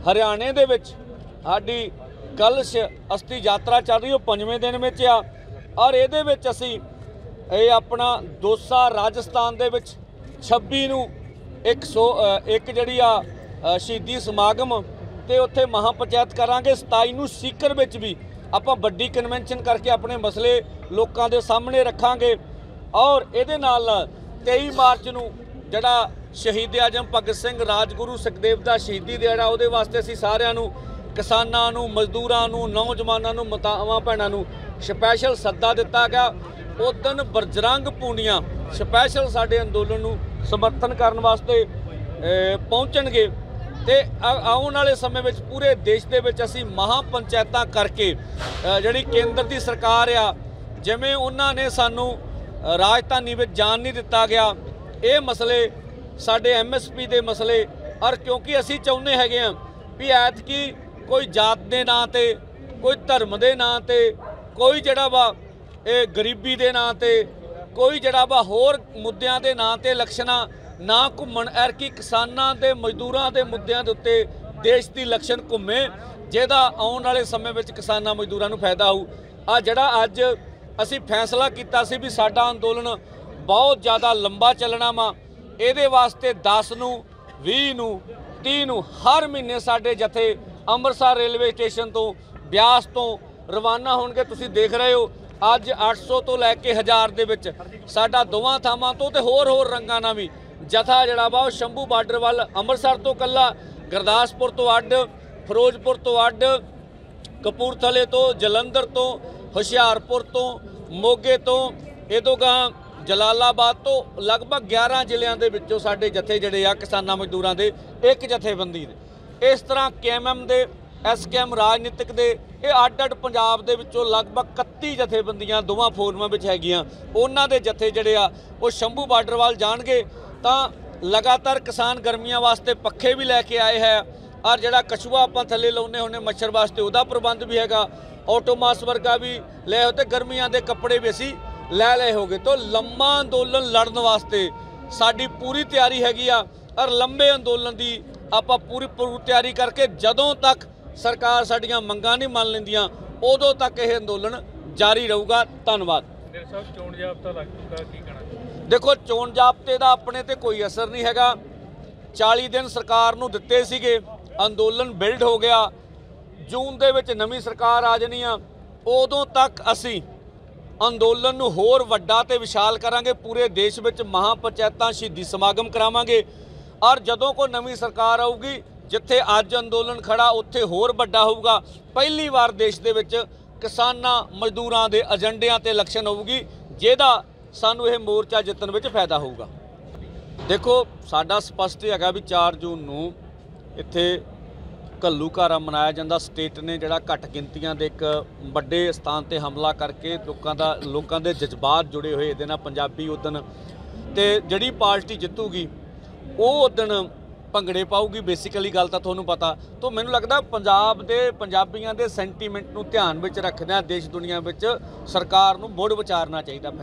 हरियाणे दे विच साडी कलश अस्थि यात्रा चल रही, 5वें दिन में आ। और ये असी ये अपना दोसा राजस्थान दे विच 26 नूं 101 जिहड़ी आ शहीदी समागम ते उत्थे महापंचायत करांगे। 27 नूं सीकर विच भी आपां वड्डी कन्वेंशन करके अपने मसले लोकां दे सामने रखांगे। और इहदे नाल 23 मार्च नूं जिहड़ा शहीद आजम भगत सिंह राजगुरू सुखदेव दा शहीदी दिहाड़ा, उहदे वास्ते असीं सारिआं नूं किसानां नूं, मजदूरां नूं, नौजवानां नूं, मातावां भैणां नूं स्पैशल सद्दा दिता गया। उस दिन बजरंग पूनिया स्पैशल साडे अंदोलन नूं समर्थन करन वास्ते पहुंचणगे। ते आउण वाले समय विच पूरे देश दे विच असीं महापंचायतां करके जिहड़ी केंद्र दी सरकार आ, जिवें उन्हां ने सानूं राजधानी विच जाण नहीं दिता गया, ये मसले साडे MSP दे मसले। और क्योंकि असीं चाहुंदे हैगे आ भी ऐतकी कोई जात दे नां ते, कोई धर्म दे नां ते, कोई जिहड़ा वा ये गरीबी दे नां ते, कोई जिहड़ा वा होर मुद्दिआं दे नां ते इलैक्शनां ना घुम्मण, ऐरकी किसानां दे मजदूरां दे मुद्दिआं दे उत्ते देश दी इलैक्शन घुम्मे, जिहदा आउण वाले समय विच किसानां मजदूरां नूं फायदा होऊ। आ जिहड़ा अज असीं फैसला कीता सी भी साडा अंदोलन बहुत ज़्यादा लंबा चलना वा, इहदे वास्ते 10 नूं 20 नूं 30 नूं हर महीने साडे जथे ਅੰਮ੍ਰਿਤਸਰ रेलवे स्टेशन तो ਬਿਆਸ तो रवाना होणगे। तुसीं देख रहे हो अज 800 तो लैके 1000 ਦੇ ਵਿੱਚ ਸਾਡਾ ਦੋਵਾਂ ਥਾਵਾਂ ਤੋਂ ਤੇ ਹੋਰ ਰੰਗਾਂ ਨਾਲ ਵੀ ਜਥਾ ਜਿਹੜਾ ਵਾ ਉਹ ਸ਼ੰਭੂ ਬਾਰਡਰ ਵੱਲ ਅੰਮ੍ਰਿਤਸਰ ਤੋਂ ਕੱਲਾ, ਗੁਰਦਾਸਪੁਰ ਤੋਂ ਅੱਡ, ਫਿਰੋਜ਼ਪੁਰ ਤੋਂ ਅੱਡ, ਕਪੂਰਥਲੇ ਤੋਂ, ਜਲੰਧਰ ਤੋਂ, ਹੁਸ਼ਿਆਰਪੁਰ ਤੋਂ, ਮੋਗੇ ਤੋਂ, ਇਦੋਂਗਾਂ ਜਲਾਲਾਬਾਦ ਤੋਂ ਲਗਭਗ 11 ਜ਼ਿਲ੍ਹਿਆਂ ਦੇ ਵਿੱਚੋਂ ਸਾਡੇ ਜਥੇ ਜਿਹੜੇ ਆ ਕਿਸਾਨਾਂ ਮਜ਼ਦੂਰਾਂ ਦੇ ਇੱਕ ਜਥੇਬੰਦੀ ਦੇ। इस तरह KMM दे SKM राजनीतिक दे ये अड पंजाब दे विचों लगभग 31 जथेबंदियां दोवां फोरमां विच हैगियां, उन्हां दे जथे जिहड़े आ वो शंभू बार्डर वाल जाणगे। तां लगातार किसान गर्मियां वास्ते पक्खे भी लैके आए है, और जिहड़ा कछुआ आपां थल्ले लाउने हुणे मच्छर वास्ते उहदा प्रबंध भी हैगा, ऑटोमास वर्गा भी ले हो ते गर्मियां दे कपड़े भी असीं ले हो गए। तो लंबा अंदोलन लड़न वास्ते साडी पूरी तैयारी हैगी आ, और लंबे अंदोलन की ਆਪਾਂ पूरी तैयारी करके जदों तक सरकार साडियां मंगां नहीं मान लैंदियां उदों तक यह अंदोलन जारी रहूगा। धन्नवाद। चोण जाब्ता लग चुका, की कहना? देखो, चोण जाब्ते का अपने ते कोई असर नहीं हैगा। 40 दिन सरकार नूं दित्ते सीगे, अंदोलन बिल्ड हो गया, जून दे विच नवीं सरकार आ जानी आ, उदों तक असीं अंदोलन नूं होर वड्डा ते विशाल करांगे। पूरे देश विच महापंचायतां शहीदी समागम करावांगे, और जदों कोई नवीं सरकार आऊगी जिथे अज अंदोलन खड़ा उत्थे होर वड्डा होऊगा। पहली बार देश दे विच किसानां मजदूरां दे एजेंडियां ते इलैक्शन होऊगी, जिहदा सानूं यह मोर्चा जितन विच फायदा होऊगा। देखो, साडा स्पष्ट हैगा भी 4 जून नूं इत्थे घल्लूघारा मनाया जांदा। स्टेट ने जिहड़ा घट गिनतियां दे एक वड्डे स्थान ते हमला करके लोकां दे जज्बात जुड़े होए इहदे नाल पंजाबी उदन ते जिहड़ी पार्टी जितूगी ਉਹ ਉਦਣ ਭੰਗੜੇ ਪਾਊਗੀ। बेसिकली गल ਤਾਂ ਤੁਹਾਨੂੰ पता। तो ਮੈਨੂੰ लगता पंजाब ਦੇ ਪੰਜਾਬੀਆਂ ਦੇ ਸੈਂਟੀਮੈਂਟ ਨੂੰ ਧਿਆਨ ਵਿੱਚ ਰੱਖਦਿਆਂ देश दुनिया ਵਿੱਚ ਸਰਕਾਰ ਨੂੰ ਮੁੜ ਵਿਚਾਰਨਾ ਚਾਹੀਦਾ।